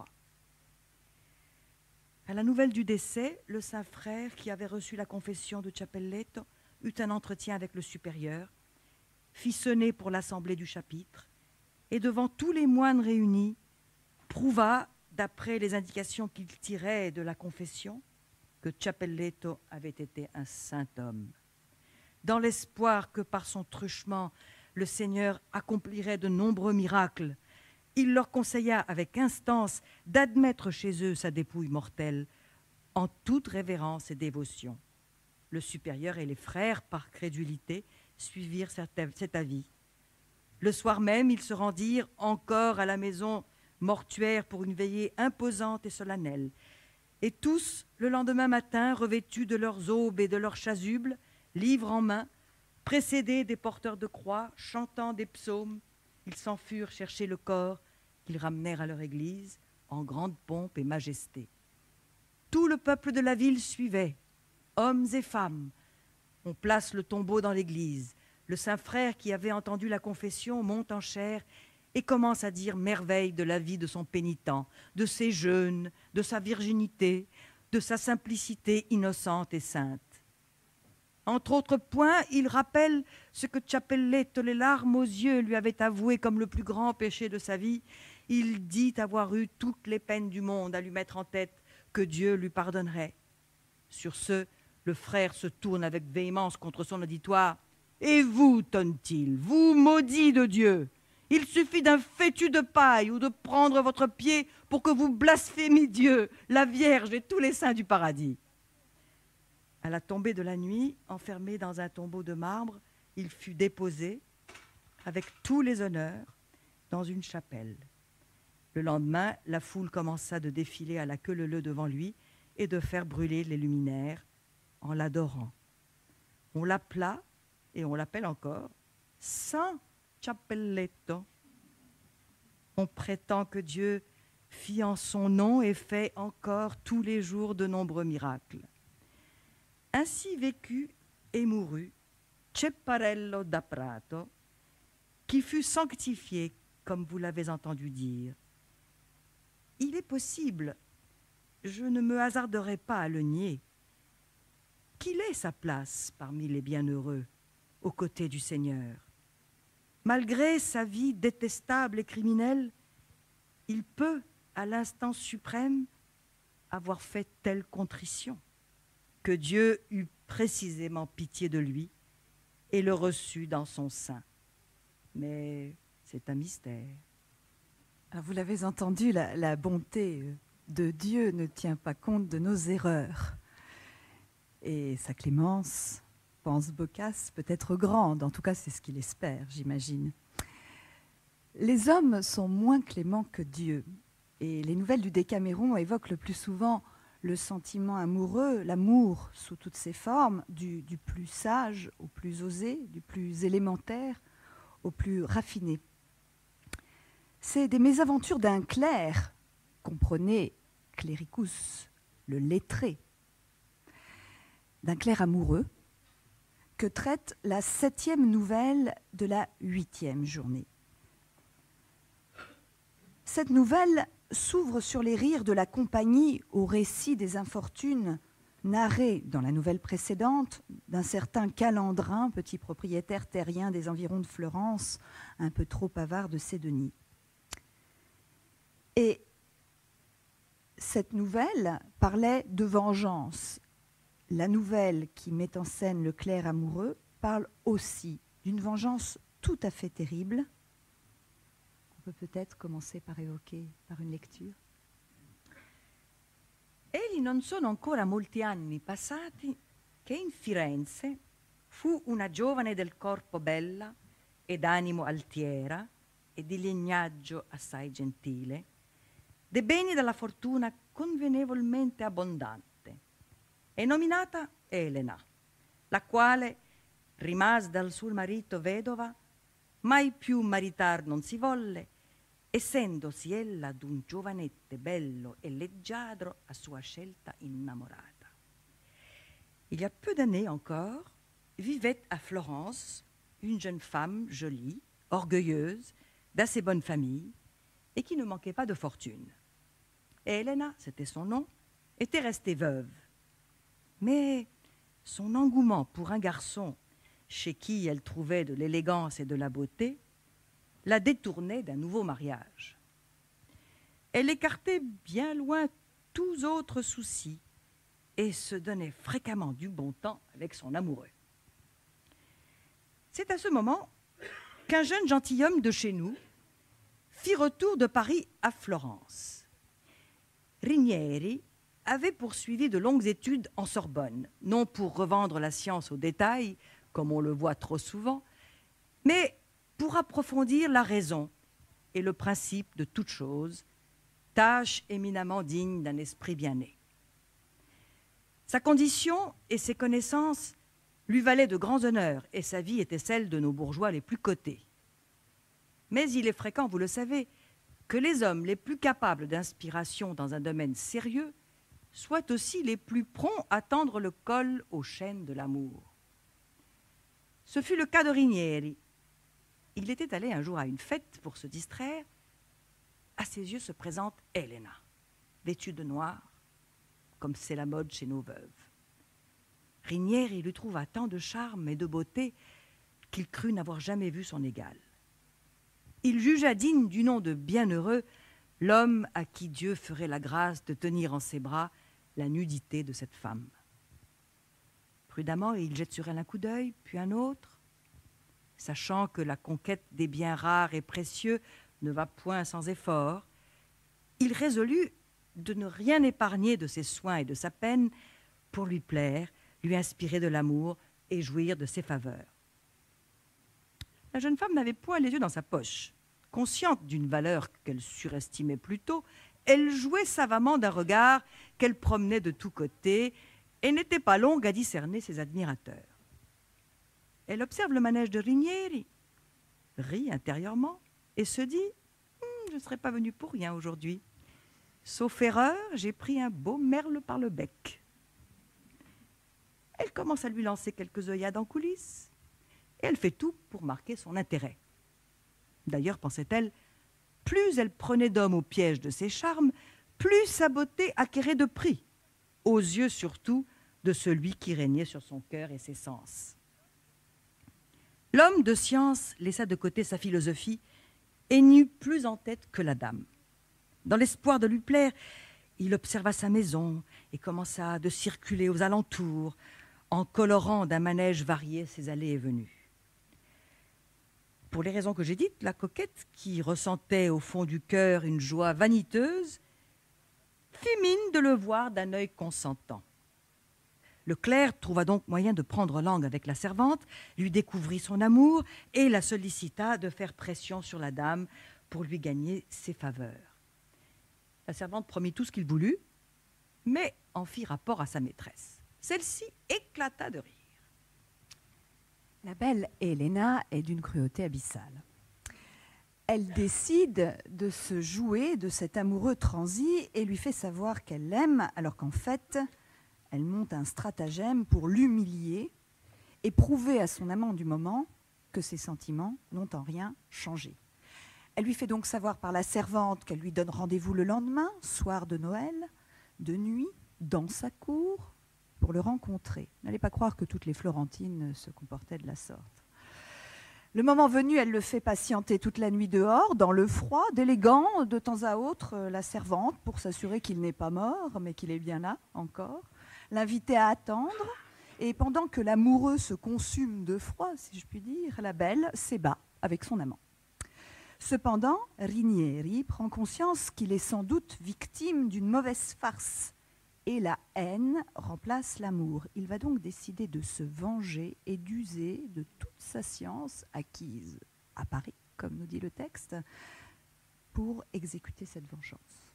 À la nouvelle du décès, le saint frère, qui avait reçu la confession de Ciappelletto, eut un entretien avec le supérieur, fit sonner pour l'assemblée du chapitre, et devant tous les moines réunis, prouva, d'après les indications qu'il tirait de la confession, que Ciappelletto avait été un saint homme. Dans l'espoir que par son truchement, le Seigneur accomplirait de nombreux miracles, il leur conseilla avec instance d'admettre chez eux sa dépouille mortelle, en toute révérence et dévotion. Le supérieur et les frères, par crédulité, suivirent cet avis. Le soir même, ils se rendirent encore à la maison mortuaire pour une veillée imposante et solennelle. Et tous, le lendemain matin, revêtus de leurs aubes et de leurs chasubles, livres en main, précédés des porteurs de croix, chantant des psaumes, ils s'en furent chercher le corps qu'ils ramenèrent à leur église en grande pompe et majesté. Tout le peuple de la ville suivait, hommes et femmes. On place le tombeau dans l'église. Le saint frère qui avait entendu la confession monte en chair et commence à dire merveilles de la vie de son pénitent, de ses jeûnes, de sa virginité, de sa simplicité innocente et sainte. Entre autres points, il rappelle ce que Ciappelletto, les larmes aux yeux, lui avait avoué comme le plus grand péché de sa vie. Il dit avoir eu toutes les peines du monde à lui mettre en tête que Dieu lui pardonnerait. Sur ce, le frère se tourne avec véhémence contre son auditoire. « Et vous, tonne-t-il, vous maudits de Dieu, il suffit d'un fétu de paille ou de prendre votre pied pour que vous blasphémiez Dieu, la Vierge et tous les saints du paradis. » À la tombée de la nuit, enfermé dans un tombeau de marbre, il fut déposé, avec tous les honneurs, dans une chapelle. Le lendemain, la foule commença de défiler à la queue leu-leu devant lui et de faire brûler les luminaires en l'adorant. On l'appela, et on l'appelle encore, Saint Ciappelletto. On prétend que Dieu fit en son nom et fait encore tous les jours de nombreux miracles. Ainsi vécut et mourut Ceparello da Prato, qui fut sanctifié, comme vous l'avez entendu dire. Il est possible, je ne me hasarderai pas à le nier, qu'il ait sa place parmi les bienheureux, aux côtés du Seigneur. Malgré sa vie détestable et criminelle, il peut, à l'instant suprême, avoir fait telle contrition, que Dieu eut précisément pitié de lui et le reçut dans son sein. Mais c'est un mystère. Alors vous l'avez entendu, la, la bonté de Dieu ne tient pas compte de nos erreurs. Et sa clémence, pense Boccace, peut être grande. En tout cas, c'est ce qu'il espère, j'imagine. Les hommes sont moins cléments que Dieu. Et les nouvelles du Décaméron évoquent le plus souvent le sentiment amoureux, l'amour sous toutes ses formes, du, du plus sage au plus osé, du plus élémentaire au plus raffiné. C'est des mésaventures d'un clerc, comprenez clericus, le lettré, d'un clerc amoureux, que traite la septième nouvelle de la huitième journée. Cette nouvelle s'ouvre sur les rires de la compagnie au récit des infortunes narrées dans la nouvelle précédente d'un certain Calandrin, petit propriétaire terrien des environs de Fleurance, un peu trop avare de Sédonie. Et cette nouvelle parlait de vengeance. La nouvelle qui met en scène le clerc amoureux parle aussi d'une vengeance tout à fait terrible. On peut peut-être commencer par évoquer, par une lecture. Egli non sono ancora molti anni passati che in Firenze fu una giovane del corpo bella e d'animo altiera e di legnaggio assai gentile, de beni della fortuna convenevolmente abbondante, e nominata Elena, la quale, rimase dal suo marito vedova, mai più maritar non si volle, essendosi ella d'un giovanette bello e leggiadro a sua scelta innamorata. Il y a peu d'années encore, vivait à Florence une jeune femme jolie, orgueilleuse, d'assez bonne famille, et qui ne manquait pas de fortune. Et Elena, c'était son nom, était restée veuve. Mais son engouement pour un garçon chez qui elle trouvait de l'élégance et de la beauté la détournait d'un nouveau mariage. Elle écartait bien loin tous autres soucis et se donnait fréquemment du bon temps avec son amoureux. C'est à ce moment qu'un jeune gentilhomme de chez nous fit retour de Paris à Florence. Rinieri avait poursuivi de longues études en Sorbonne, non pour revendre la science au détail, comme on le voit trop souvent, mais pour approfondir la raison et le principe de toute chose, tâche éminemment digne d'un esprit bien né. Sa condition et ses connaissances lui valaient de grands honneurs, et sa vie était celle de nos bourgeois les plus cotés. Mais il est fréquent, vous le savez, que les hommes les plus capables d'inspiration dans un domaine sérieux soient aussi les plus prompts à tendre le col aux chaînes de l'amour. Ce fut le cas de Rinieri. Il était allé un jour à une fête pour se distraire. À ses yeux se présente Elena, vêtue de noir, comme c'est la mode chez nos veuves. Rinieri lui trouva tant de charme et de beauté qu'il crut n'avoir jamais vu son égal. Il jugea digne du nom de bienheureux l'homme à qui Dieu ferait la grâce de tenir en ses bras la nudité de cette femme. Prudemment, il jette sur elle un coup d'œil, puis un autre. Sachant que la conquête des biens rares et précieux ne va point sans effort, il résolut de ne rien épargner de ses soins et de sa peine pour lui plaire, lui inspirer de l'amour et jouir de ses faveurs. La jeune femme n'avait point les yeux dans sa poche. Consciente d'une valeur qu'elle surestimait plutôt, elle jouait savamment d'un regard qu'elle promenait de tous côtés et n'était pas longue à discerner ses admirateurs. Elle observe le manège de Rinieri, rit intérieurement et se dit hm, « Je ne serais pas venue pour rien aujourd'hui. Sauf erreur, j'ai pris un beau merle par le bec. » Elle commence à lui lancer quelques œillades en coulisses et elle fait tout pour marquer son intérêt. D'ailleurs, pensait-elle, plus elle prenait d'hommes au piège de ses charmes, plus sa beauté acquérait de prix, aux yeux surtout de celui qui régnait sur son cœur et ses sens. L'homme de science laissa de côté sa philosophie et n'eut plus en tête que la dame. Dans l'espoir de lui plaire, il observa sa maison et commença de circuler aux alentours, en colorant d'un manège varié ses allées et venues. Pour les raisons que j'ai dites, la coquette, qui ressentait au fond du cœur une joie vaniteuse, fit mine de le voir d'un œil consentant. Le clerc trouva donc moyen de prendre langue avec la servante, lui découvrit son amour et la sollicita de faire pression sur la dame pour lui gagner ses faveurs. La servante promit tout ce qu'il voulut, mais en fit rapport à sa maîtresse. Celle-ci éclata de rire. La belle Helena est d'une cruauté abyssale. Elle décide de se jouer de cet amoureux transi et lui fait savoir qu'elle l'aime, alors qu'en fait, elle monte un stratagème pour l'humilier et prouver à son amant du moment que ses sentiments n'ont en rien changé. Elle lui fait donc savoir par la servante qu'elle lui donne rendez-vous le lendemain, soir de Noël, de nuit, dans sa cour, pour le rencontrer. N'allez pas croire que toutes les Florentines se comportaient de la sorte. Le moment venu, elle le fait patienter toute la nuit dehors, dans le froid, d'élégant, de temps à autre, la servante, pour s'assurer qu'il n'est pas mort, mais qu'il est bien là, encore, l'inviter à attendre, et pendant que l'amoureux se consume de froid, si je puis dire, la belle s'ébat avec son amant. Cependant, Rinieri prend conscience qu'il est sans doute victime d'une mauvaise farce, et la haine remplace l'amour. Il va donc décider de se venger et d'user de toute sa science acquise à Paris, comme nous dit le texte, pour exécuter cette vengeance.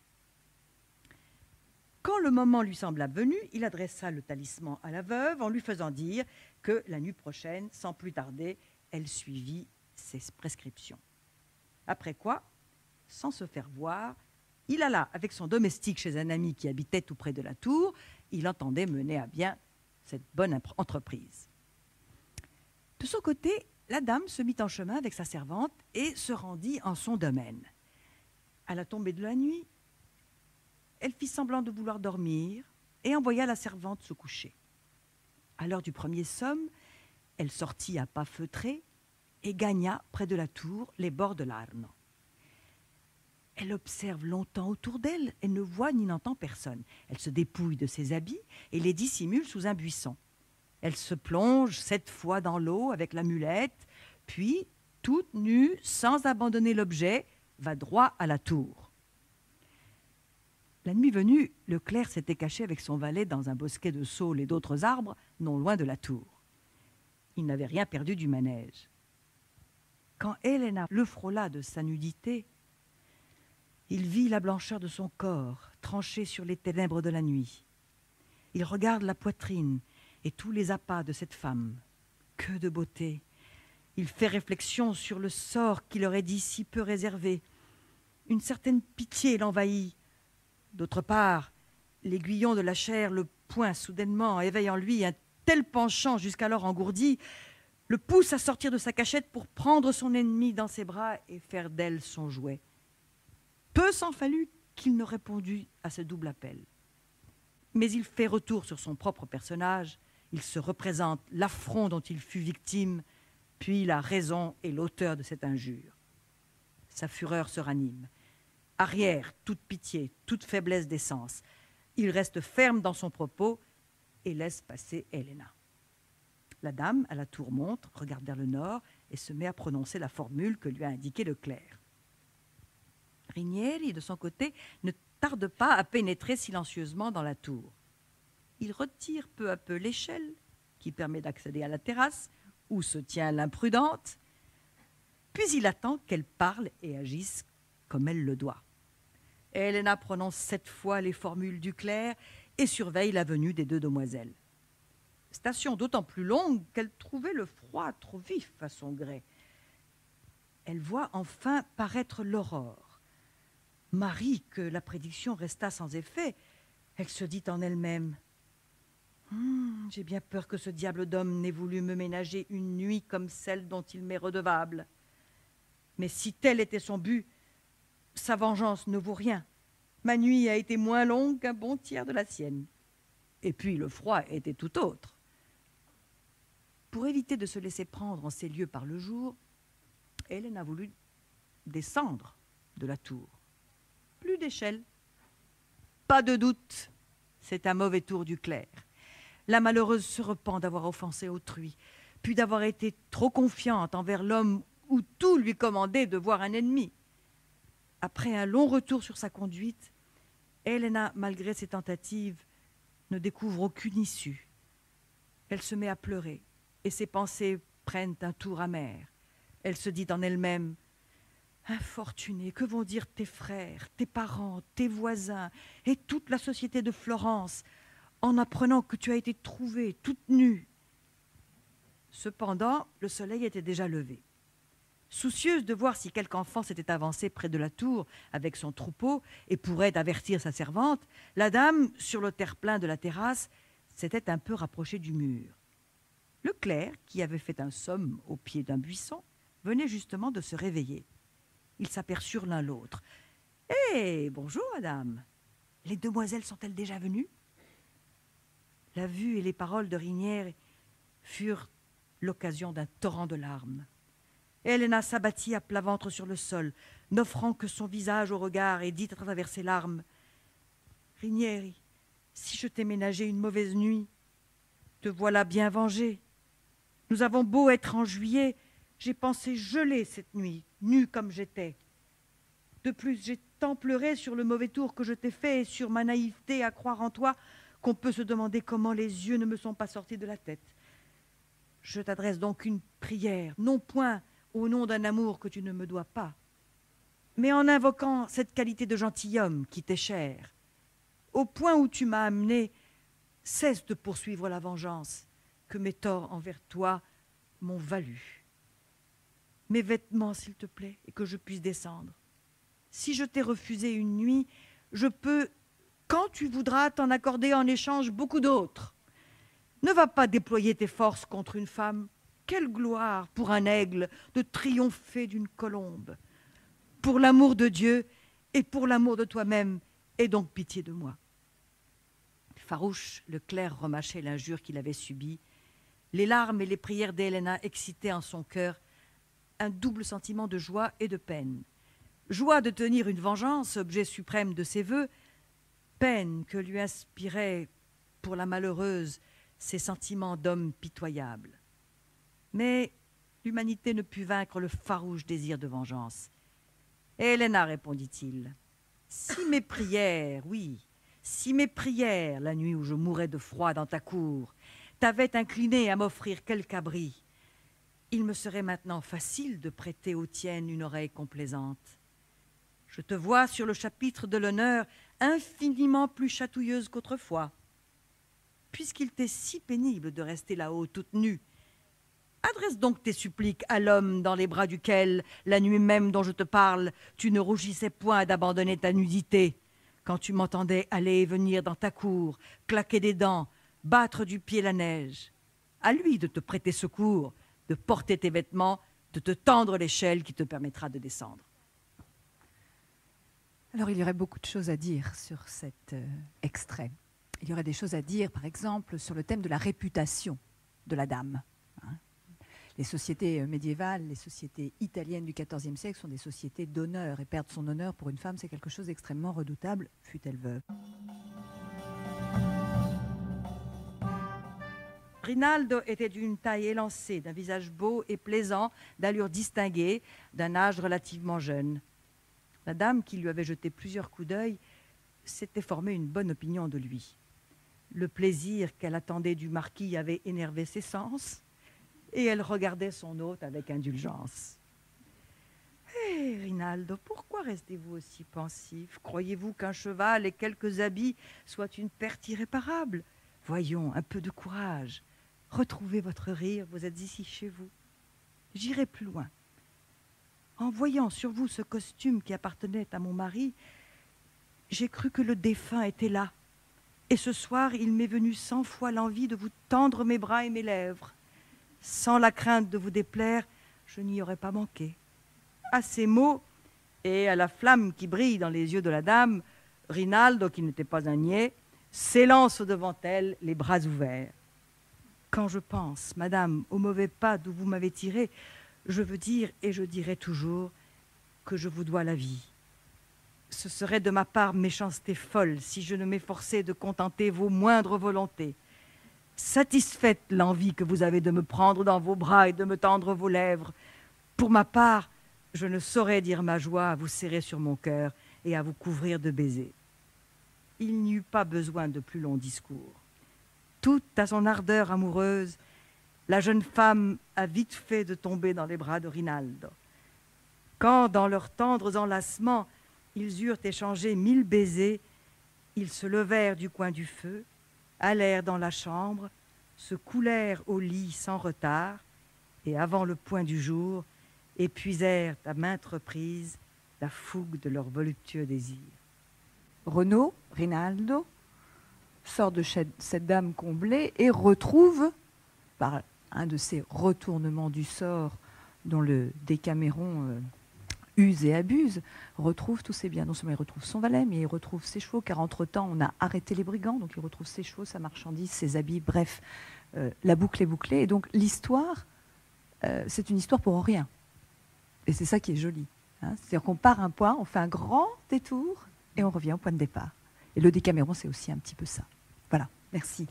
Quand le moment lui sembla venu, il adressa le talisman à la veuve en lui faisant dire que la nuit prochaine, sans plus tarder, elle suivit ses prescriptions. Après quoi, sans se faire voir, il alla avec son domestique chez un ami qui habitait tout près de la tour. Il entendait mener à bien cette bonne entreprise. De son côté, la dame se mit en chemin avec sa servante et se rendit en son domaine. À la tombée de la nuit, elle fit semblant de vouloir dormir et envoya la servante se coucher. À l'heure du premier somme, elle sortit à pas feutrés et gagna près de la tour les bords de l'Arno. Elle observe longtemps autour d'elle et ne voit ni n'entend personne. Elle se dépouille de ses habits et les dissimule sous un buisson. Elle se plonge sept fois dans l'eau avec l'amulette, puis, toute nue, sans abandonner l'objet, va droit à la tour. La nuit venue, le clerc s'était caché avec son valet dans un bosquet de saules et d'autres arbres, non loin de la tour. Il n'avait rien perdu du manège. Quand Helena le frôla de sa nudité, il vit la blancheur de son corps tranché sur les ténèbres de la nuit. Il regarde la poitrine et tous les appas de cette femme. Que de beauté! Il fait réflexion sur le sort qui leur est dit si peu réservé. Une certaine pitié l'envahit. D'autre part, l'aiguillon de la chair le poing soudainement, éveille en lui un tel penchant jusqu'alors engourdi, le pousse à sortir de sa cachette pour prendre son ennemi dans ses bras et faire d'elle son jouet. Peu s'en fallut qu'il ne répondît à ce double appel. Mais il fait retour sur son propre personnage, il se représente l'affront dont il fut victime, puis la raison et l'auteur de cette injure. Sa fureur se ranime. Arrière toute pitié, toute faiblesse d'essence. Il reste ferme dans son propos et laisse passer Helena. La dame, à la tour montre, regarde vers le nord et se met à prononcer la formule que lui a indiquée le clerc. Rinieri, de son côté, ne tarde pas à pénétrer silencieusement dans la tour. Il retire peu à peu l'échelle qui permet d'accéder à la terrasse où se tient l'imprudente, puis il attend qu'elle parle et agisse comme elle le doit. Helena prononce sept fois les formules du clerc et surveille la venue des deux demoiselles. Station d'autant plus longue qu'elle trouvait le froid trop vif à son gré. Elle voit enfin paraître l'aurore. Marie, que la prédiction resta sans effet, elle se dit en elle-même hm, « J'ai bien peur que ce diable d'homme n'ait voulu me ménager une nuit comme celle dont il m'est redevable. Mais si tel était son but, sa vengeance ne vaut rien. Ma nuit a été moins longue qu'un bon tiers de la sienne. Et puis le froid était tout autre. Pour éviter de se laisser prendre en ces lieux par le jour, Hélène a voulu descendre de la tour. Plus d'échelle. Pas de doute, c'est un mauvais tour du clerc. La malheureuse se repent d'avoir offensé autrui, puis d'avoir été trop confiante envers l'homme où tout lui commandait de voir un ennemi. Après un long retour sur sa conduite, Helena, malgré ses tentatives, ne découvre aucune issue. Elle se met à pleurer et ses pensées prennent un tour amer. Elle se dit en elle-même « Infortunée, que vont dire tes frères, tes parents, tes voisins et toute la société de Florence en apprenant que tu as été trouvée toute nue ?» Cependant, le soleil était déjà levé. Soucieuse de voir si quelque enfant s'était avancé près de la tour avec son troupeau et pourrait avertir sa servante, la dame, sur le terre-plein de la terrasse, s'était un peu rapprochée du mur. Le clerc, qui avait fait un somme au pied d'un buisson, venait justement de se réveiller. Ils s'aperçurent l'un l'autre. « Eh, bonjour, madame. Les demoiselles sont-elles déjà venues ?» La vue et les paroles de Rinière furent l'occasion d'un torrent de larmes. Helena s'abattit à plat ventre sur le sol, n'offrant que son visage au regard, et dit à travers ses larmes « Rinieri, si je t'ai ménagé une mauvaise nuit, te voilà bien vengée. Nous avons beau être en juillet, j'ai pensé geler cette nuit, nue comme j'étais. De plus, j'ai tant pleuré sur le mauvais tour que je t'ai fait et sur ma naïveté à croire en toi qu'on peut se demander comment les yeux ne me sont pas sortis de la tête. Je t'adresse donc une prière, non point au nom d'un amour que tu ne me dois pas, mais en invoquant cette qualité de gentilhomme qui t'est chère. Au point où tu m'as amené, cesse de poursuivre la vengeance que mes torts envers toi m'ont valu. Mes vêtements, s'il te plaît, et que je puisse descendre. Si je t'ai refusé une nuit, je peux, quand tu voudras, t'en accorder en échange beaucoup d'autres. Ne va pas déployer tes forces contre une femme. Quelle gloire pour un aigle de triompher d'une colombe. Pour l'amour de Dieu et pour l'amour de toi-même, aie donc pitié de moi. » Farouche, le clerc remâchait l'injure qu'il avait subie. Les larmes et les prières d'Helena excitaient en son cœur un double sentiment de joie et de peine. Joie de tenir une vengeance, objet suprême de ses vœux, peine que lui inspiraient pour la malheureuse ces sentiments d'homme pitoyable. Mais l'humanité ne put vaincre le farouche désir de vengeance. « Helena, répondit-il, si mes prières, oui, si mes prières, la nuit où je mourais de froid dans ta cour, t'avaient incliné à m'offrir quelque abri, il me serait maintenant facile de prêter aux tiennes une oreille complaisante. Je te vois sur le chapitre de l'honneur infiniment plus chatouilleuse qu'autrefois. Puisqu'il t'est si pénible de rester là-haut toute nue, adresse donc tes suppliques à l'homme dans les bras duquel, la nuit même dont je te parle, tu ne rougissais point d'abandonner ta nudité, quand tu m'entendais aller et venir dans ta cour, claquer des dents, battre du pied la neige. À lui de te prêter secours, de porter tes vêtements, de te tendre l'échelle qui te permettra de descendre. » Alors il y aurait beaucoup de choses à dire sur cet euh, extrait. Il y aurait des choses à dire, par exemple, sur le thème de la réputation de la dame. Hein. Les sociétés médiévales, les sociétés italiennes du quatorzième siècle sont des sociétés d'honneur, et perdre son honneur pour une femme, c'est quelque chose d'extrêmement redoutable, fût-elle veuve. Rinaldo était d'une taille élancée, d'un visage beau et plaisant, d'allure distinguée, d'un âge relativement jeune. La dame, qui lui avait jeté plusieurs coups d'œil, s'était formée une bonne opinion de lui. Le plaisir qu'elle attendait du marquis avait énervé ses sens, et elle regardait son hôte avec indulgence. « Eh, Rinaldo, pourquoi restez-vous aussi pensif? Croyez-vous qu'un cheval et quelques habits soient une perte irréparable? Voyons, un peu de courage. Retrouvez votre rire, vous êtes ici chez vous. J'irai plus loin. En voyant sur vous ce costume qui appartenait à mon mari, j'ai cru que le défunt était là. Et ce soir, il m'est venu cent fois l'envie de vous tendre mes bras et mes lèvres. Sans la crainte de vous déplaire, je n'y aurais pas manqué. » À ces mots, et à la flamme qui brille dans les yeux de la dame, Rinaldo, qui n'était pas un niais, s'élance devant elle, les bras ouverts. Quand je pense, madame, au mauvais pas d'où vous m'avez tiré, je veux dire, et je dirai toujours, que je vous dois la vie. Ce serait de ma part méchanceté folle si je ne m'efforçais de contenter vos moindres volontés. Satisfaites l'envie que vous avez de me prendre dans vos bras et de me tendre vos lèvres. Pour ma part, je ne saurais dire ma joie à vous serrer sur mon cœur et à vous couvrir de baisers. Il n'y eut pas besoin de plus longs discours. Toute à son ardeur amoureuse, la jeune femme a vite fait de tomber dans les bras de Rinaldo. Quand, dans leurs tendres enlacements, ils eurent échangé mille baisers, ils se levèrent du coin du feu, allèrent dans la chambre, se coulèrent au lit sans retard, et avant le point du jour, épuisèrent à maintes reprises la fougue de leur voluptueux désir. Renaud, Rinaldo, sort de chez cette dame comblée et retrouve, par un de ces retournements du sort dont le Décaméron euh, use et abuse, retrouve tous ses biens. Non seulement il retrouve son valet, mais il retrouve ses chevaux, car entre-temps, on a arrêté les brigands, donc il retrouve ses chevaux, sa marchandise, ses habits, bref, euh, la boucle est bouclée. Et donc l'histoire, euh, c'est une histoire pour rien. Et c'est ça qui est joli. Hein. C'est-à-dire qu'on part un point, on fait un grand détour, et on revient au point de départ. Et le Décaméron, c'est aussi un petit peu ça. Voilà, merci.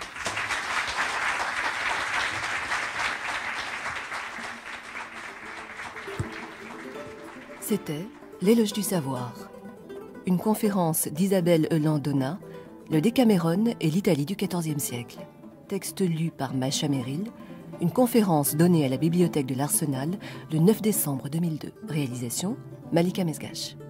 C'était L'éloge du savoir, une conférence d'Isabelle Euland-Donat, le Décaméron et l'Italie du quatorzième siècle. Texte lu par Macha Merrill, une conférence donnée à la Bibliothèque de l'Arsenal le neuf décembre deux mille deux. Réalisation Malika Mesgash.